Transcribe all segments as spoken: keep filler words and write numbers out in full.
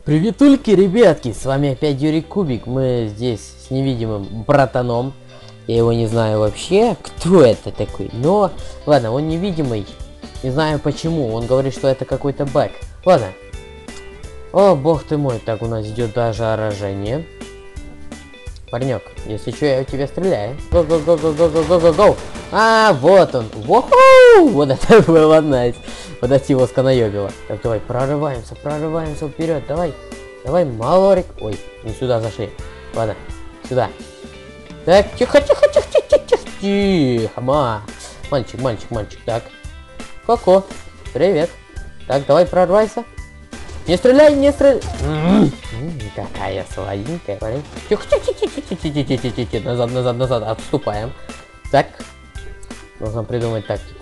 Приветульки, ребятки, с вами опять Юрий Кубик. Мы здесь с невидимым братаном. Я его не знаю вообще, кто это такой. Но, ладно, он невидимый. Не знаю почему. Он говорит, что это какой-то баг. Ладно. О, бог ты мой. Так, у нас идет даже оружие. Паренек, если что, я у тебя стреляю. Го-го-го-го-го-го-го-го-го. А, вот он. Воху! Вот это было найс. Подожди, его сканаёбило. Так, давай, прорываемся, прорываемся вперед. Давай, давай, малорик. Ой, не сюда зашли. Ладно, сюда. Так, тихо, тихо, тихо, тихо, тихо, тихо, ма. Мальчик, мальчик, мальчик. Так, Коко, привет. Так, давай, прорвайся. Не стреляй, не стреляй. Какая сладенькая. Тихо, тихо, тихо, тихо, тихо, тихо, тихо, тихо. Назад, назад, назад. Отступаем. Так. Нужно придумать тактику.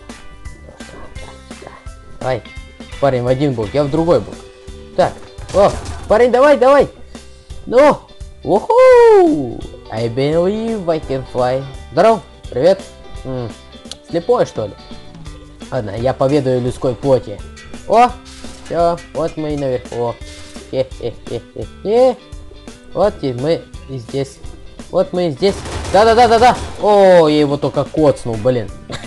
Давай. Парень в один бок, я в другой бок. Так. О, парень, давай, давай. Ну. Уху. I believe I can fly. Здорово. Привет. М -м. Слепой, что ли? Ладно, я поведаю людской плоти. О. Все, вот мы и наверху. Хе-хе-хе-хе-хе. Вот и мы и здесь. Вот мы и здесь. Да-да-да-да-да. О, я его только коцнул, блин.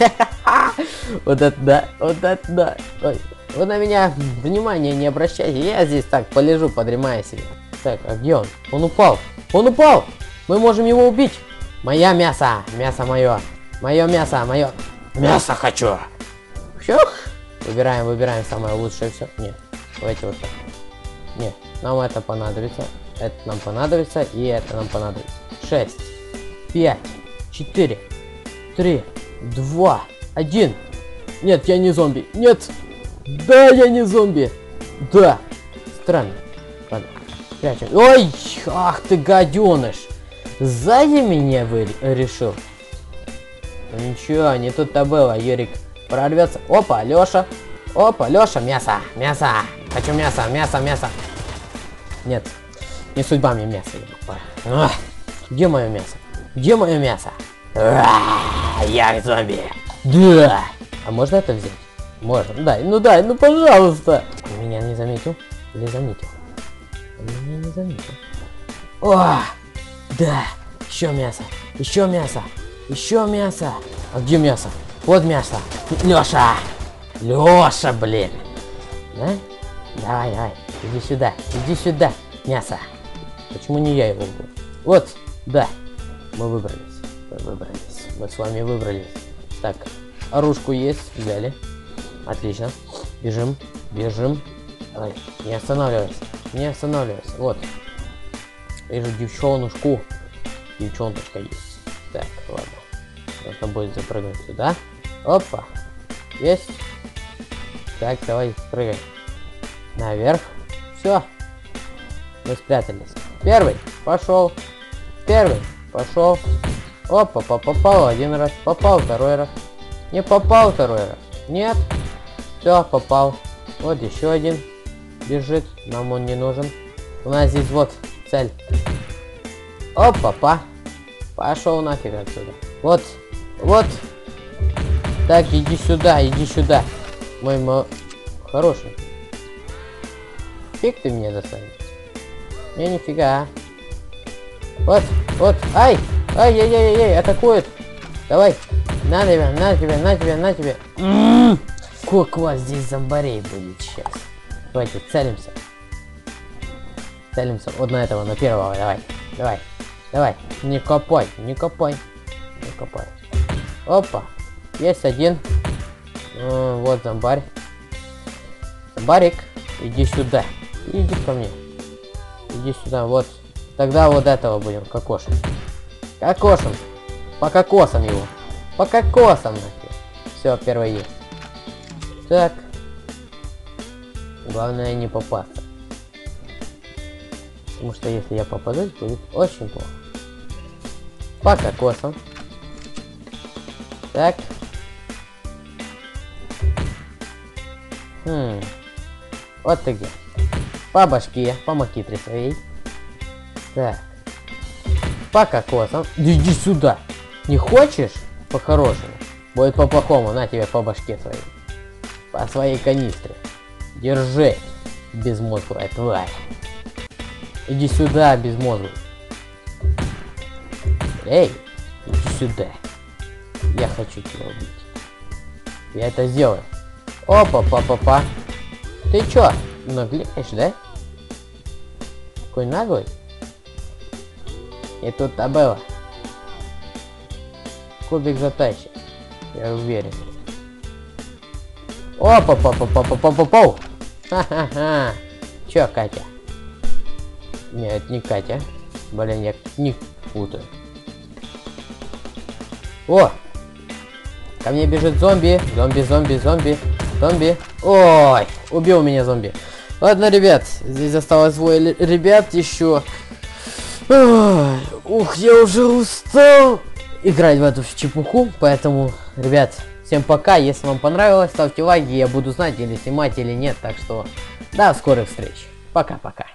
Вот это да, вот это да. Ой, вы на меня внимания не обращайте. Я здесь так полежу, подремаю себе. Так, а где он? Он упал. Он упал. Мы можем его убить. Моя мясо. Мясо мое. Мое мясо, мое. Мясо хочу. Фух. Выбираем, выбираем самое лучшее все. Нет, давайте вот так. Нет, нам это понадобится. Это нам понадобится. И это нам понадобится. Шесть. Пять. Четыре. Три. Два. Один. Нет, я не зомби. Нет. Да, я не зомби. Да. Странно. Ладно. Прячем. Ой, ах ты гаденыш. Сзади меня вы решил. Ну, ничего, не тут-то было. Юрик прорвется. Опа, Леша. Опа, Леша, мясо, мясо. Хочу мясо, мясо, мясо. Нет, не судьба мне мясо. Ах, где мое мясо? Где мое мясо? А, я зомби. Да. А можно это взять? Можно. Дай, ну дай, ну пожалуйста. Он меня не заметил? Или заметил? Он меня не заметил. О, да. Еще мясо. Еще мясо. Еще мясо. А где мясо? Вот мясо. Леша. Леша, блин. Да? Давай, давай. Иди сюда. Иди сюда. Мясо. Почему не я его убил? Вот. Да. Мы выбрались. Мы выбрались. Мы с вами выбрались. Так. Оружку есть. Взяли. Отлично. Бежим. Бежим. Давай. Не останавливайся. Не останавливайся. Вот. Вижу девчонушку. Девчоночка есть. Так, ладно. Нужно будет запрыгнуть сюда. Опа. Есть. Так, давай, прыгай. Наверх. Все. Мы спрятались. Первый. Пошел. Первый. Пошел. Опа, попал один раз. Попал второй раз. Не попал второй раз. Нет. Все, попал. Вот еще один. Бежит. Нам он не нужен. У нас здесь вот цель. Опа, па. Пошел нафиг отсюда. Вот. Вот. Так, иди сюда, иди сюда. Мой мо... хороший. Фиг ты меня достанешь. Не, нифига. Вот, вот. Ай! Ай-яй-яй-яй, атакует. Давай. На тебя, на тебя, на тебя, на тебя. М-м-м. Сколько у вас здесь зомбарей будет сейчас? Давайте, целимся. Целимся. Вот на этого, на первого. Давай. Давай. Давай. Не копай, не копай. Не копай. Опа. Есть один. Э, вот зомбарь. Зомбарик, иди сюда. Иди ко мне. Иди сюда, вот. Тогда вот этого будем кокошем. Кокошем. По кокосам его. По кокосам нахер. Все, первый есть. Так. Главное не попасться. Потому что если я попадусь, будет очень плохо. По кокосам. Так. Хм. Вот ты где. По башке, по макитре своей. Так. По кокосам. Иди сюда. Не хочешь? По-хорошему. Будет по-плохому. На тебе по башке своей. По своей канистре. Держи. Безмозглая тварь. Иди сюда, безмозглый. Эй, иди сюда. Я хочу тебя убить. Я это сделаю. Опа, папа, папа. Ты чё, наглеешь, да? Какой наглый? И тут-то было. Кубик затащит. Я уверен. Опа, папа, папа, папа, папа. Ха-ха-ха. Чё, Катя? Нет, не Катя. Блин, я не путаю. О! Ко мне бежит зомби. Зомби, зомби, зомби. Зомби. Ой, убил меня зомби. Ладно, ребят, здесь осталось двое ребят еще. Ух, я уже устал играть в эту чепуху, поэтому, ребят, всем пока. Если вам понравилось, ставьте лайки, я буду знать, или снимать, или нет. Так что, до скорых встреч. Пока-пока.